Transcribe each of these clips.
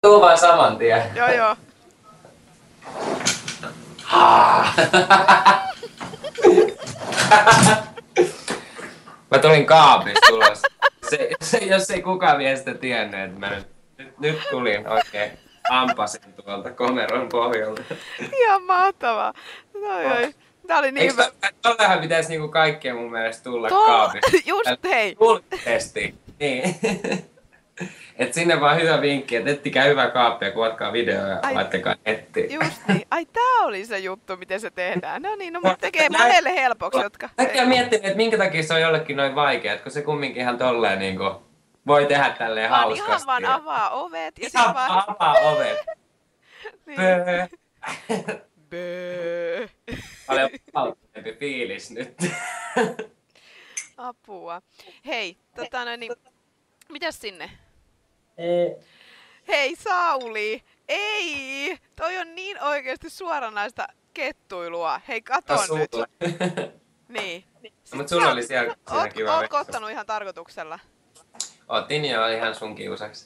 tuu vaan saman tien. Joo, joo. Mä tulin kaapista ulos. Jos ei kukaan vielä sitä tiennyt, että mä nyt tulin oikein. Ampasin tuolta komeron pohjalta. Ihan mahtavaa. Oi. Tää oli niin hyvä. Tollehan pitäisi niinku kaikkien mun mielestä tulla kaapista. Just hei. Julkisesti. Niin. Et sinne vaan hyvä vinkki, että ettikää hyvää kaappia, kuvatkaa video ja laittakaa nettiin. Just niin. Ai tää oli se juttu, miten se tehdään. No niin, no mutta tekee monelle helpoksi, jotka... Mäkin miettinyt, että minkä takia se on jollekin noin vaikea, kun se kumminkin ihan tolleen niinku voi tehdä tälleen hauskasti. Ihan vaan avaa ovet ja ihan vaan avaa ovet. Niin. Böö. Böö. Paljon vapautuneempi fiilis nyt. Apua. Hei, niin, mitäs sinne? Hei Sauli! Ei! Toi on niin oikeesti suoranaista kettuilua. Hei, kato nyt. Niin. No, mut sulla oli siellä kiva. Ootko ottanut ihan tarkoituksella? Otin jo ihan sun kiusaksi.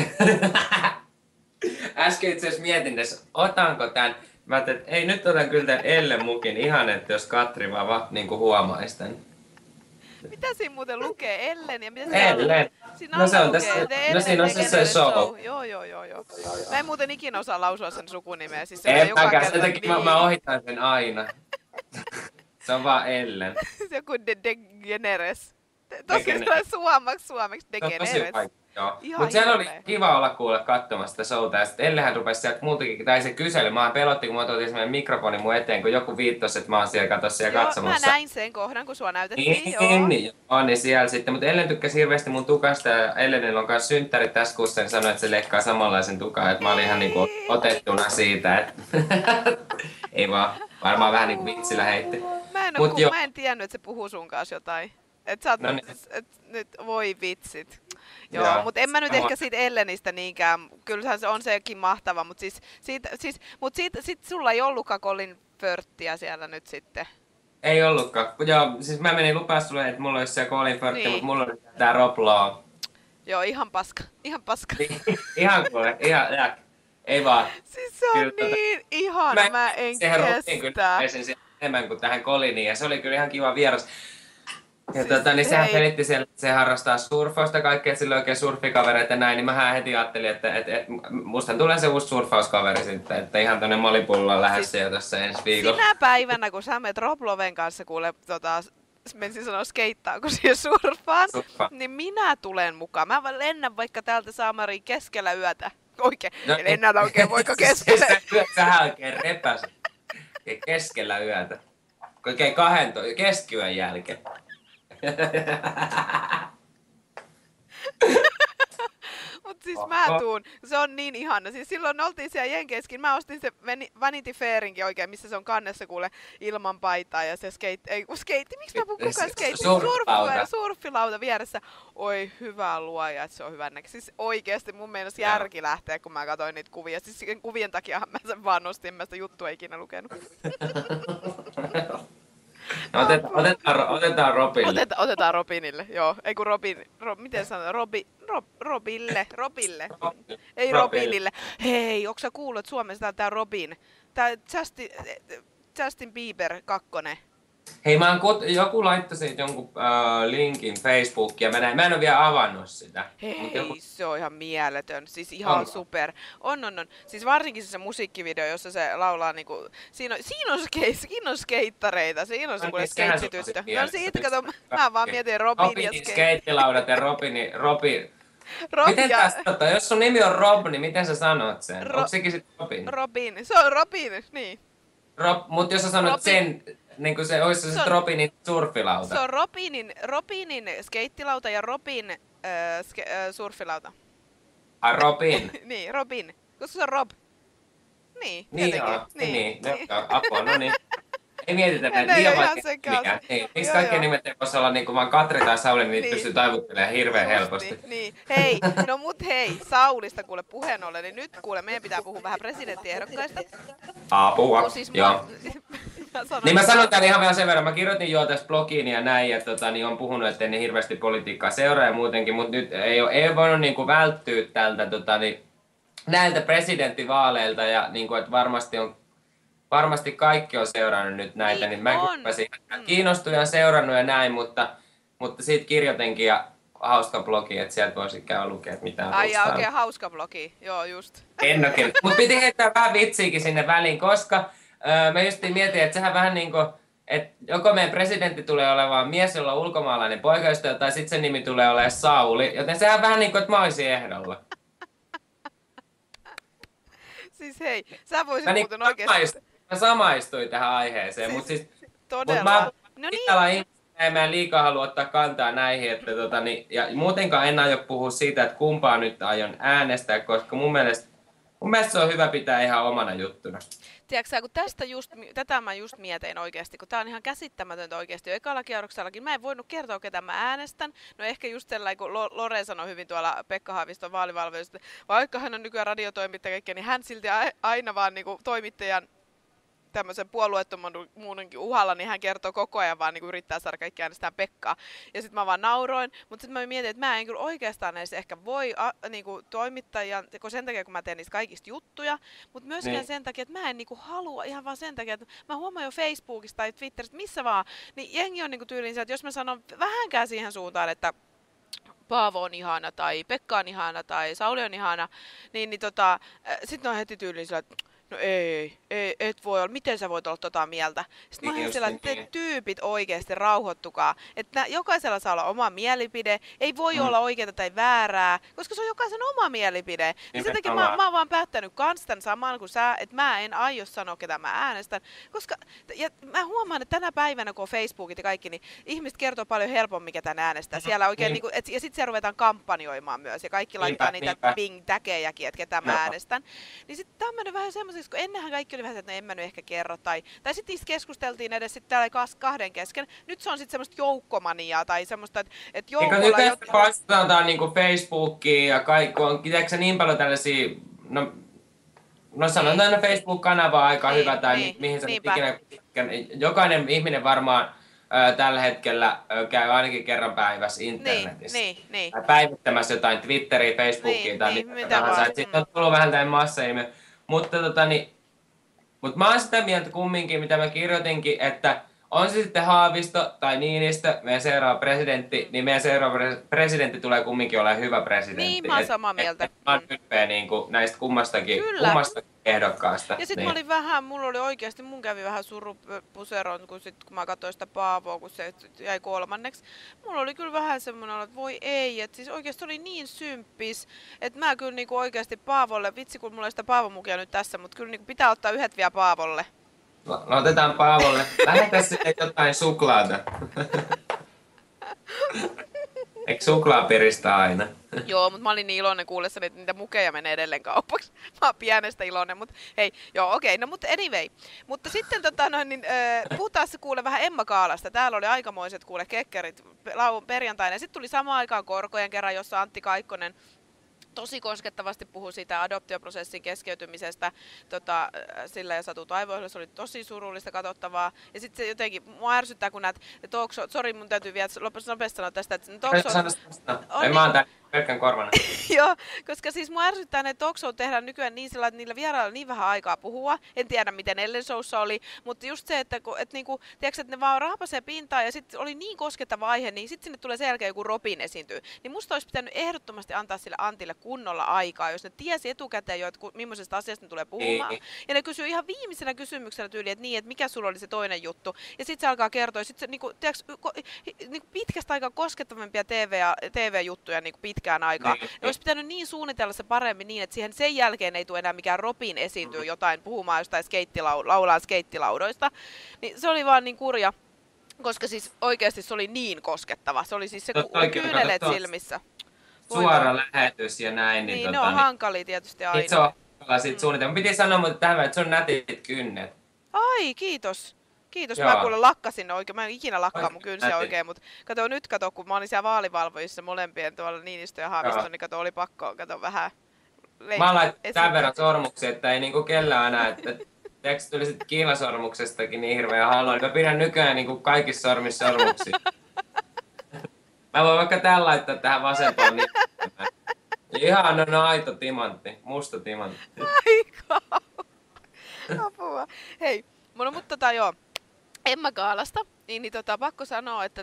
Äsken itse asiassa mietin, että otanko tän. Mä ajattelin, että ei nyt otan kyllä tän Ellen mukin ihan, että jos Katri vaan niinku huomaisi tän. Mitä siinä muuten lukee? Ellen ja mitä Ellen. No se on tässä. No siinä on se show. Joo. Mä en muuten ikinä osaa lausua sen sukunimeä. Siis se en mäkään, sen takia mä ohitan sen aina. Se on vaan Ellen. Se on kuin DeGeneres. Tosiaan suomeksi DeGeneres. Mutta siellä oli kiva olla kuulla katsomassa sitä showta. Ja sitten Ellehän rupesi sieltä muutakin, tai se kyseli. Mä pelotti, kun mä tuotiin semmoinen mikrofoni mun eteen, kun joku viittosi, että mä oon siellä katsomassa. Mä näin sen kohdan, kun sua näytettiin. Niin siellä sitten. Mutta Ellen tykkäsi hirveästi mun tukasta ja Ellenillä on kanssa synttärit tässä kuussa, niin sanoi, että se leikkaa samanlaisen tukan. Että mä olin ihan niinku otettuna siitä, että ei vaan. Varmaan vähän niinku vitsillä heitti. Mä en tiennyt, että se puhuu sun kanssa jotain. Et sä oot nyt voi vitsit. Joo, mutta en mä nyt ehkä siitä Ellenistä niinkään. Kyllähän se on sekin mahtava, mutta sit sulla ei ollutkaan Colin Firthia siellä nyt sitten. Ei ollutkaan. Joo, siis mä menin lupaa sulle, että mulla olisi se Colin Firth, niin. Mutta mulla oli tää Rob Law. Joo, ihan paska. Ihan kuule, ihan. Ei vaan. Siis se on kyllä, niin ihana, mä en kestä. Sehän enemmän kuin tähän Coliniin ja se oli kyllä ihan kiva vieras. Ja niin sehän selitti siellä, että se harrastaa surfausta kaikkea, että sillä on oikein surfikavereita ja näin, niin mähän heti ajattelin, että musta tulee se uusi surfauskaveri sitten, että ihan tonne Molipulloon lähdössä jo tässä ensi viikolla. Sinä päivänä, kun sä menet Rob Loven kanssa kuule, menisin sanoa skeittaa, kun siihen surfaan, niin minä tulen mukaan. Mä lennän vaikka täältä Saamariin keskellä yötä. Oikein, no, lennän oikein vaikka keskellä. Sähän oikein repäsit keskellä yötä. Oikein keskiyön jälkeen. Mut siis mä tuun, se on niin ihana. Siis silloin oltiin siellä Jenkeissäkin, mä ostin se Vanity Fairinkin oikein, missä se on kannessa kuule ilman paitaa ja se skeitti, miksi mä puhun kukaan skeitti? Surfilauta vieressä. Oi hyvä luoja, että se on hyvän näköinen. Siis oikeesti mun mielestä järki lähtee, kun mä katsoin niitä kuvia. Siis kuvien takia mä sen vaan nostin, mä sitä juttua ikinä lukenut. No otetaan Robille. Otetaan Robinille, joo. Ei kun miten sanotaan? Robille. Ei Robinille. Hei, onko sä kuullut, että Suomessa tää Robin? Tää Justin Bieber 2. Hei, joku laittoi siitä jonkun linkin Facebookiin ja mä en ole vielä avannut sitä. Hei, se on ihan mieletön. Siis ihan super. On. Siis varsinkin se musiikkivideo, jossa se laulaa niinku... Siinä on skeittareita. Siinä on se kuule skeittityttö. No siitä kato, mä vaan mietin Robin ja skeittilaudat ja Robin. Miten tää sanotaan? Jos sun nimi on Rob, niin miten sä sanot sen? Onko sekin sit Robin? Robin. Se on Robin, niin. Mut jos sä sanot sen... Niin kuin se olisi se Robinin surfilauta. Se on Robinin skeittilauta ja Robin surfilauta. Ai Robin? Niin, Robin. Koska se on Rob. Niin, niin. Apua, no niin. Ei mietitä näitä liian vaikea mikään. Miksi kaikkien nimet ei voisi olla niinku vaan Katri tai Sauli, niin niitä pystyy taivuttelemaan hirveän helposti. Niin. Hei, Saulista kuule puheen ollen, niin nyt kuule meidän pitää puhua vähän presidenttiehdokkaista. Apua, siis joo. Niin mä sanon tän ihan vielä sen verran, mä kirjoitin jo tässä blogiin ja näin, ja niin on puhunut, että en niin hirveästi politiikkaa seuraa ja muutenkin, mutta nyt ei ole voinut niinku välttyä tältä näiltä presidenttivaaleilta ja niin kuin, että varmasti kaikki on seurannut nyt näitä, niin mä kiinnostuin ja seurannut ja näin, mutta siitä kirjoitinkin ja hauska blogi, että sieltä voisi käydä lukea, että mitä on Ai ja oikein hauska blogi, joo just. En ole kirjoittanut, mutta piti heittää vähän vitsiäkin sinne väliin, koska mä just mietin, että sehän vähän niin kuin, että joko meidän presidentti tulee olemaan mies, jolla on ulkomaalainen poikaystävä, tai sitten sen nimi tulee olemaan Sauli, joten sehän vähän niin kuin, että mä olisin ehdolla. Siis hei, sä voisit muuten oikeesti... Mä samaistuin tähän aiheeseen, mutta siis... Todella. No niin. Mä en liikaa halua ottaa kantaa näihin, että ja muutenkaan en aio puhua siitä, että kumpaa nyt aion äänestää, koska mun mielestä se on hyvä pitää ihan omana juttuna. Tiedätkö kun tätä mä just mietin oikeasti, kun tää on ihan käsittämätöntä oikeasti jo ekalla kierroksellakin. Mä en voinut kertoa, ketä mä äänestän. No ehkä just sellainen, kun Lore sanoi hyvin tuolla Pekka Haaviston vaalivalveusta, vaikka hän on nykyään radiotoimittaja, niin hän silti aina vaan niin kuin toimittajan tämmöisen puolueettomuudenkin uhalla, niin hän kertoo koko ajan vaan niin kuin yrittää saada kaikki äänestään Pekkaa. Ja sitten mä vaan nauroin, mutta sitten mä mietin, että mä en kyllä oikeastaan edes ehkä voi niin kuin toimittajan, sen takia kun mä teen niistä kaikista juttuja, mutta myöskään sen takia, että mä en niin kuin halua, ihan vaan sen takia, että mä huomaan jo Facebookista tai Twitteristä, missä vaan, niin jengi on niin kuin tyyliin, että jos mä sanon vähänkään siihen suuntaan, että Paavo on ihana tai Pekka on ihana tai Sauli on ihana, niin sitten on heti tyyliin sillä, että no ei, et voi olla. Miten sä voit olla tota mieltä? Sitten mä ajattelin, että te tyypit oikeasti rauhoittukaa. Että jokaisella saa olla oma mielipide. Ei voi olla oikeaa tai väärää, koska se on jokaisen oma mielipide. Ja sen takia mä oon vaan päättänyt kans tämän saman kuin sä, että mä en aio sanoa, ketä mä äänestän. Koska, ja mä huomaan, että tänä päivänä, kun on Facebookit ja kaikki, niin ihmiset kertoo paljon helpommin, ketä äänestää. Siellä oikein, niin kuin, ja sitten siellä ruvetaan kampanjoimaan myös. Ja kaikki laittaa niitä bing-täkejäkin, että ketä mä äänestän. Niin sitten tämä on mennyt vähän semmoiseksi, kun ennenhän kaikki oli vähän, että en mä nyt ehkä kerro. Tai sitten niistä keskusteltiin edes sitten täällä kahden kesken. Nyt se on sitten semmoista joukkomaniaa tai semmoista, että joukolla... Eikö nyt vastataan niinku Facebookiin ja kaikki on, tiedätkö niin paljon tällaisia... No sanotaan, että Facebook-kanava on aika hyvä tai mihin se ikinä... Jokainen ihminen varmaan tällä hetkellä käy ainakin kerran päivässä internetissä. Niin. Päivittämässä jotain Twitteriä, Facebookia tai mitä tahansa. Sitten on tullut vähän tämmöinen massailmiö. Mutta mä oon sitä mieltä kumminkin, mitä mä kirjoitinkin, että on se sitten Haavisto tai Niinistö, meidän seuraava presidentti, niin meidän seuraava presidentti tulee kumminkin olemaan hyvä presidentti. Niin, mä oon samaa mieltä. Mä oon ylpeä niin kuin näistä kummastakin ehdokkaasta. Ja sitten mulla oli oikeasti, mun kävi vähän surupuseron, kun mä katsoin sitä Paavoa, kun se jäi kolmanneksi. Mulla oli kyllä vähän semmoinen, että voi ei, että siis oikeasti oli niin symppis, että mä kyllä niinku oikeasti Paavolle, vitsi kun mulla ei sitä Paavomukia nyt tässä, mutta kyllä niinku pitää ottaa yhdet vielä Paavolle. No otetaan Paavolle. Lähetä sinne jotain suklaata. Eikö suklaa piristä aina? Joo, mutta mä olin niin iloinen kuullessani, että niitä mukeja menee edelleen kaupaksi. Mä oon pienestä iloinen, mutta hei, joo okei, no mutta anyway. Mutta sitten puhutaan se kuule vähän Emma Kaalasta. Täällä oli aikamoiset kuule kekkerit perjantaina. Sitten tuli samaan aikaan Korkojen kerran, jossa Antti Kaikkonen tosi koskettavasti puhui siitä adoptioprosessin keskeytymisestä sillä ja Satu Taivoiselle. Se oli tosi surullista katsottavaa. Ja sitten se jotenkin, mua ärsyttää, kun näet talk show, sori mun täytyy vielä nopeasti sanoa tästä, että talk show... Mä oon tää pelkkän korvana. Joo, koska siis mua ärsyttää, että talk show tehdään nykyään niin sillä, että niillä vierailla niin vähän aikaa puhua. En tiedä, miten Ellen Showssa oli, mutta just se, että niinku, tiedätkö, että ne vaan rahapasee pintaan ja sitten oli niin koskettava aihe, niin sitten sinne tulee sen jälkeen joku Robin esiintyy. Niin musta olisi pitänyt ehdottomasti antaa sille Antille kunnolla aikaa, jos ne tiesi etukäteen jo, että millaisesta asiasta ne tulee puhumaan. Ja ne kysyy ihan viimeisenä kysymyksellä tyyliin, että niin, että mikä sulla oli se toinen juttu. Ja sitten se alkaa kertoa, ja sitten se niinku, niinku pitkästä aikaa koskettavampia TV-juttuja niinku pitkään aikaa. Ne olisi pitänyt niin suunnitella se paremmin niin, että siihen sen jälkeen ei tule enää mikään Robin esiintyä jotain puhumaan jostain laulaa skeittilaudoista. Niin se oli vaan niin kurja, koska siis oikeasti se oli niin koskettava. Se oli siis se kyyneleet silmissä. Suora lähetys ja näin. Niin ne on hankalia tietysti aina. Se on hankala siitä suunnitella. Piti sanoa mutta tähän, että se on nätit kynnet. Ai, kiitos. Kiitos, joo. Mä kuule lakkasin oikein. Mä en ikinä lakkaa mun kynsiä oikein, mutta kato, kun mä olin siellä vaalivalvojissa molempien tuolla Niinistö ja Haavisto, niin oli pakko, vähän leikkiä. Mä laitan tämän verran sormuksia, että ei niinku kellään enää, että tiedätkö tuli sitten kihlasormuksestakin niin hirveän halua, niin mä pidän nykyään niinku kaikissa sormissa sormuksia. Mä voin vaikka tän laittaa tähän vasempaan, niin Ihan on aito timantti, musta timantti. Aika. Apua. Hei, mutta joo. Emma Gaalasta, niin pakko sanoa, että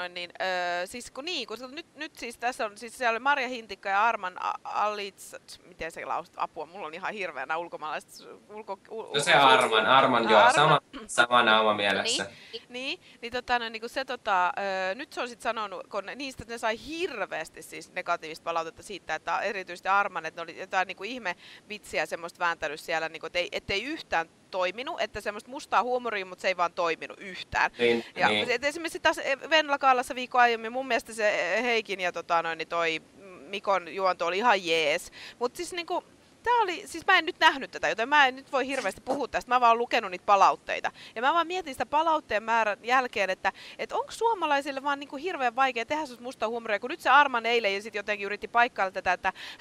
siis kun nyt siis tässä on, siis siellä oli Marja Hintikka ja Arman Alits, miten se lausut, apua, mulla on ihan hirveänä ulkomaalaiset, No se Arman joo, sama naama mielessä. Niin kun se nyt se on sit sanonut, kun niistä ne sai hirveästi siis negatiivista palautetta siitä, että erityisesti Arman, että ne oli jotain niinku ihme vitsiä semmoista vääntänyt siellä, niinku, ettei yhtään toiminut, että semmoista mustaa huumoria, mutta se ei vaan toiminut yhtään. Ja esimerkiksi taas Venla Kaalassa viikko aiemmin, mun mielestä se Heikin ja toi Mikon juonto oli ihan jees. Mutta siis niinku, tää oli, siis mä en nyt nähnyt tätä, joten mä en nyt voi hirveästi puhua tästä, mä vaan lukenut niitä palautteita. Ja mä vaan mietin sitä palautteen määrän jälkeen, että onko suomalaisille vaan niinku hirveän vaikea tehdä semmoista mustaa huumoria, kun nyt se Arman eilen ja sitten jotenkin yritti paikkailla tätä,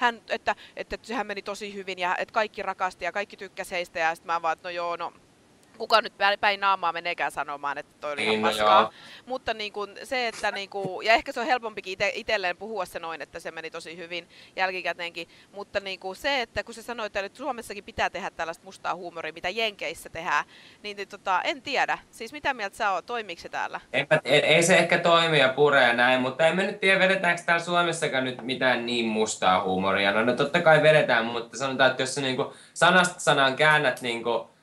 että sehän meni tosi hyvin ja että kaikki rakasti ja kaikki tykkäsi heistä ja sitten mä vaan, että no joo, no kuka nyt päin naamaa meneekään sanomaan, että toi oli ihan paskaa. Mutta niinku se, että niinku, ja ehkä se on helpompikin itselleen puhua se noin, että se meni tosi hyvin jälkikäteenkin. Mutta niinku se, että kun se sanoi, että Suomessakin pitää tehdä tällaista mustaa huumoria, mitä Jenkeissä tehdään, niin en tiedä. Siis mitä mieltä sä oot, toimiiko se täällä? Ei se ehkä toimi ja pure ja näin, mutta en mä nyt tiedä, vedetäänkö täällä Suomessakaan nyt mitään niin mustaa huumoria. No totta kai vedetään, mutta sanotaan, että jos sä niinku sanasta sanaan käännät niinku,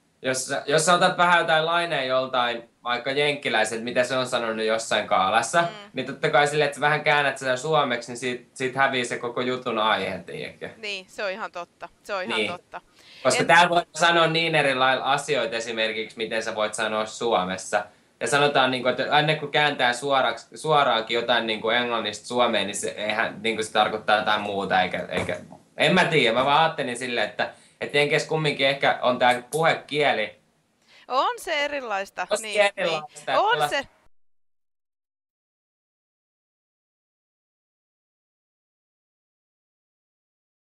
jos sä otat vähän jotain laineja joltain, vaikka jenkkiläiset, mitä se on sanonut jossain kaalassa, niin totta kai silleen, että sä vähän käännät sitä suomeksi, niin siitä hävii se koko jutun aihe, tiedätkö? Niin, se on ihan totta. Se on ihan totta. Koska täällä voi sanoa niin eri lailla asioita esimerkiksi, miten sä voit sanoa Suomessa. Ja sanotaan, että aina kun kääntää suoraankin jotain englannista suomeen, niin se tarkoittaa jotain muuta. En mä tiedä, mä vaan ajattelin silleen, että Jenkeissä kumminkin ehkä on tää puhekieli. On se erilaista. Erilaista. On se.